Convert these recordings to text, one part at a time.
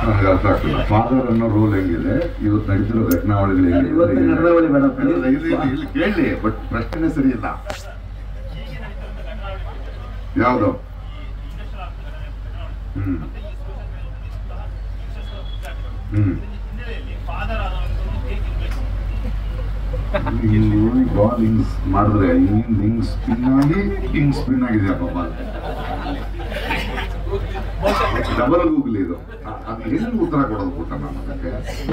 ನನಗೆ ಅರ್ಥ ಆಗ್ತಿಲ್ಲ. ಫಾದರ್ ಅನ್ನೋ ರೋಲ್ ಹೆಂಗಿದೆ, ಇವತ್ತು ನಡೀತಿರೋ ಘಟನಾವಳಿಗಳು ಇಲ್ಲಿ ಕೇಳಿ, ಬಟ್ ಪ್ರಶ್ನೆ ಸರಿ ಇಲ್ಲ. ಯಾವುದು? ಬಾಲ್ ಹಿಂಗ್ ಮಾಡಿದ್ರೆ ಹಿಂಗ್ ಸ್ಪಿನ್ ಆಗಿದೆಯಪ್ಪ ಬಾಲ್. ಡಬಲ್ ಗೂಗಲ್ ಇದು. ಅದು ಹೆಂಗ್ ಉತ್ತರ ಕೊಡೋದು ಕೂಟ ನಾನು ಅದಕ್ಕೆ?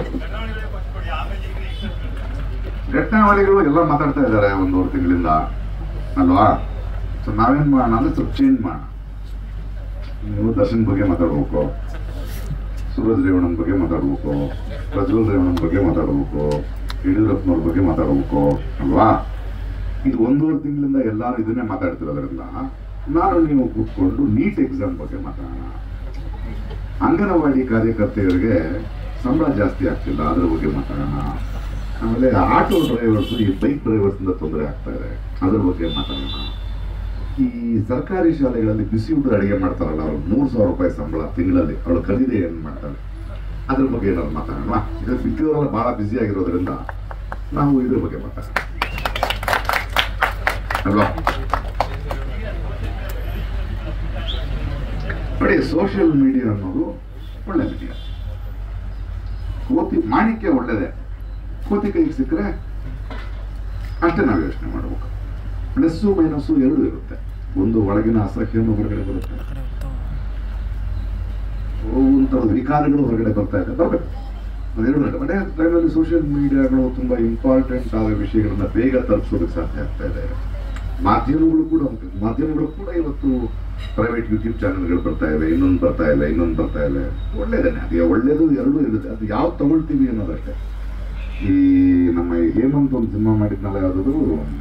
ಘಟನಾವಳಿಗಳು ಎಲ್ಲ ಮಾತಾಡ್ತಾ ಇದ್ದಾರೆ 1.5 ತಿಂಗಳಿಂದ ಅಲ್ವಾ? ಸೊ ನಾವೇನ್ ಮಾಡೋಣ ಅಂದ್ರೆ ಸ್ವಲ್ಪ ಚೇಂಜ್ ಮಾಡೋಣ. ನೀವು ದರ್ಶನ್ ಬಗ್ಗೆ ಮಾತಾಡ್ಬೇಕು, ಸೂರಜ್ ರೇವಣ್ಣನ ಬಗ್ಗೆ ಮಾತಾಡ್ಬೇಕು, ಪ್ರಜ್ವಲ್ ರೇವಣ್ಣನ ಬಗ್ಗೆ ಮಾತಾಡ್ಬೇಕು, ಯಡಿಯೂರಪ್ಪನವ್ರ ಬಗ್ಗೆ ಮಾತಾಡ್ಬೇಕು ಅಲ್ವಾ? ಇದು 1.5 ತಿಂಗಳಿಂದ ಎಲ್ಲರೂ ಇದನ್ನೇ ಮಾತಾಡ್ತಿರೋದ್ರಿಂದ ನಾನು ನೀವು ಕೂತ್ಕೊಂಡು ನೀಟ್ ಎಕ್ಸಾಮ್ ಬಗ್ಗೆ ಮಾತಾಡೋಣ. ಅಂಗನವಾಡಿ ಕಾರ್ಯಕರ್ತೆಯರಿಗೆ ಸಂಬಳ ಜಾಸ್ತಿ ಆಗ್ತಿಲ್ಲ, ಅದ್ರ ಬಗ್ಗೆ ಮಾತಾಡೋಣ. ಆಮೇಲೆ ಆಟೋ ಡ್ರೈವರ್ಸ್, ಈ ಬೈಕ್ ಡ್ರೈವರ್ಸಿಂದ ತೊಂದರೆ ಆಗ್ತಾ ಇದೆ, ಅದ್ರ ಬಗ್ಗೆ ಮಾತಾಡೋಣ. ಈ ಸರ್ಕಾರಿ ಶಾಲೆಗಳಲ್ಲಿ ಬಿಸಿ ಊಟ ಅಡುಗೆ ಮಾಡ್ತಾರಲ್ಲ, ಅವ್ರು 3,000 ರೂಪಾಯಿ ಸಂಬಳ ತಿಂಗಳಲ್ಲಿ, ಅವಳು ಕಲಿದೆ ಏನು ಮಾಡ್ತಾಳೆ, ಅದ್ರ ಬಗ್ಗೆ ಏನಾದ್ರು ಮಾತಾಡೋಣ. ಇದು ಮಿಕ್ಕಿದವರೆಲ್ಲ ಬಹಳ ಬ್ಯುಸಿ ಆಗಿರೋದ್ರಿಂದ ನಾವು ಇದ್ರ ಬಗ್ಗೆ ಮಾತಾಡೋಣ ಅಲ್ವಾ? ನೋಡಿ, ಸೋಷಿಯಲ್ ಮೀಡಿಯಾ ಅನ್ನೋದು ಒಳ್ಳೆ ಮೀಡಿಯಾ. ಮಾಣಿಕ್ಯ ಒಳ್ಳೇದೆ, ಕೋತಿ ಕೈಗೆ ಸಿಕ್ಕರೆ ಅಷ್ಟೇ ನಾವು ಯೋಚನೆ ಮಾಡಬೇಕು. ಪ್ಲಸ್ಸು ಮೈನಸ್ಸು ಎರಡೂ ಇರುತ್ತೆ. ಒಂದು ಒಳಗಿನ ಅಸಹ್ಯನೂ ಹೊರಗಡೆ ಬರುತ್ತೆ, ಒಂಥರದ ವಿಕಾರಗಳು ಹೊರಗಡೆ ಬರ್ತಾ ಇದೆ, ಬರಬೇಕು. ಅದೆರಡು ಅದೇ ಟೈಮಲ್ಲಿ ಸೋಷಿಯಲ್ ಮೀಡಿಯಾಗಳು ತುಂಬ ಇಂಪಾರ್ಟೆಂಟ್ ಆದ ವಿಷಯಗಳನ್ನ ಬೇಗ ತಲುಪಿಸೋದಕ್ಕೆ ಸಾಧ್ಯ ಆಗ್ತಾ ಇದೆ. ಮಾಧ್ಯಮಗಳು ಕೂಡ ಇವತ್ತು ಪ್ರೈವೇಟ್ ಯೂಟ್ಯೂಬ್ ಚಾನೆಲ್ಗಳು ಬರ್ತಾ ಇವೆ, ಇನ್ನೊಂದು ಬರ್ತಾ ಇಲ್ಲ. ಒಳ್ಳೇದೇನೆ, ಅದೇ ಒಳ್ಳೇದು ಎರಡೂ ಇರುತ್ತೆ. ಅದು ಯಾವ್ದು ತಗೊಳ್ತೀವಿ ಅನ್ನೋದಷ್ಟೇ. ಈ ನಮ್ಮ ಹೇಮಂತ್ ಒಂದು ಸಿನಿಮಾ ಮಾಡಿದ್ನಲ್ಲ, ಯಾವುದಾದ್ರು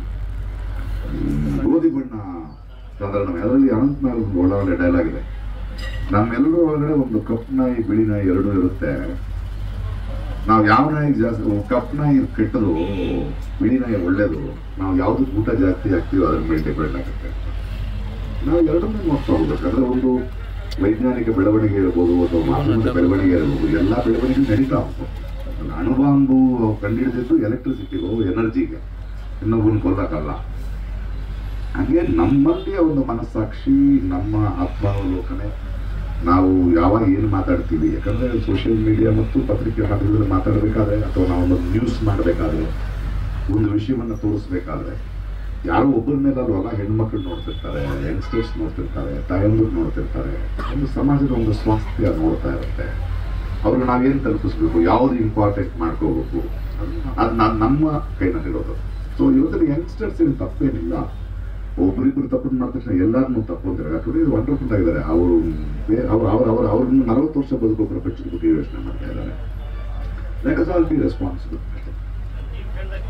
ಗೋಧಿ ಬಣ್ಣ ಸಾಧಾರಣ, ಅದರಲ್ಲಿ ಅನಂತ್ ನಾಗ್ ಒಂದು ಒಳ್ಳೆ ಡೈಲಾಗ್ ಇದೆ. ನಮ್ಮೆಲ್ಲರೂ ಒಳಗಡೆ ಒಂದು ಕಪ್ಪು ನಾಯಿ ಬಿಳಿ ನಾಯಿ ಎರಡೂ ಇರುತ್ತೆ. ನಾವು ಯಾವ ನಾಯಿ ಜಾಸ್ತಿ, ಕಪ್ಪು ನಾಯಿ ಕೆಟ್ಟದು, ಬಿಳಿ ನಾಯಿ ಒಳ್ಳೇದು. ನಾವು ಯಾವುದಕ್ಕೆ ಊಟ ಜಾಸ್ತಿ ಆಗ್ತೀವೋ ಅದ್ರ ಮೇಲೆ ಡಿಪೆಂಡ್ ಆಗುತ್ತೆ. ನಾವು ಎರಡನ್ನೂ ನೋಡ್ತಾ ಹೋಗ್ಬೇಕಾದ್ರೆ ಒಂದು ವೈಜ್ಞಾನಿಕ ಬೆಳವಣಿಗೆ ಇರ್ಬೋದು, ಅಥವಾ ಮಾಧ್ಯಮದ ಬೆಳವಣಿಗೆ ಇರ್ಬೋದು, ಎಲ್ಲ ಬೆಳವಣಿಗೆ ನಡೀತಾ ಹೋಗ್ಬೋದು. ಅಣುಬಾಂಬು ಕಂಡುಹಿಡಿದಿದ್ದು ಎಲೆಕ್ಟ್ರಿಸಿಟಿಗೂ, ಎನರ್ಜಿಗೆ, ಇನ್ನೊಬ್ಬನ ಕೊಲ್ಲಕ್ಕಲ್ಲ. ಹಾಗೆ ನಮ್ಮಲ್ಲಿಯ ಒಂದು ಮನಸ್ಸಾಕ್ಷಿ, ನಮ್ಮ ಆತ್ಮಾವಲೋಕನೆ, ನಾವು ಯಾವಾಗ ಏನು ಮಾತಾಡ್ತೀವಿ. ಯಾಕಂದರೆ ಸೋಷಿಯಲ್ ಮೀಡಿಯಾ ಮತ್ತು ಪತ್ರಿಕೆ ಮಾಧ್ಯಮದಲ್ಲಿ ಮಾತಾಡಬೇಕಾದ್ರೆ, ಅಥವಾ ನಾವು ಒಂದು ನ್ಯೂಸ್ ಮಾಡಬೇಕಾದ್ರೆ, ಒಂದು ವಿಷಯವನ್ನು ತೋರಿಸ್ಬೇಕಾದ್ರೆ ಯಾರೋ ಒಬ್ಬರ ಮೇಲೆ ಅಲ್ವಲ್ಲ, ಹೆಣ್ಮಕ್ಳು ನೋಡ್ತಿರ್ತಾರೆ, ಯಂಗ್ಸ್ಟರ್ಸ್ ನೋಡ್ತಿರ್ತಾರೆ, ತಾಯಂದಿರು ನೋಡ್ತಿರ್ತಾರೆ. ಒಂದು ಸಮಾಜದ ಒಂದು ಸ್ವಾಸ್ಥ್ಯ ನೋಡ್ತಾ ಇರುತ್ತೆ. ಅವ್ರಿಗೆ ನಾವೇನು ತಲುಪಿಸ್ಬೇಕು, ಯಾವುದು ಇಂಪಾರ್ಟೆಂಟ್ ಮಾಡ್ಕೋಬೇಕು, ಅದು ನಮ್ಮ ಕೈನಲ್ಲಿರೋದು. ಸೊ ಇವತ್ತಿನ ಯಂಗ್ಸ್ಟರ್ಸ್ ಏನು ತಪ್ಪೇನಿಲ್ಲ. ಒಬ್ಬರಿಬ್ಬರು ತಪ್ಪು ಮಾಡಿದ ತಕ್ಷಣ ಎಲ್ಲರನ್ನೂ ತಪ್ಪು ಅಂತಾರೆ. ಯಾಕಂದರೆ ಇದು ವಂಡರ್ಫುಲ್ ಆಗಿದ್ದಾರೆ. ಅವ್ರನ್ನ 40 ವರ್ಷ ಬದುಕೋ ಪ್ರಪಂಚದ ಬಗ್ಗೆ ಯೋಚನೆ ಮಾಡ್ತಾ ಇದ್ದಾರೆ. Let us all be responsible.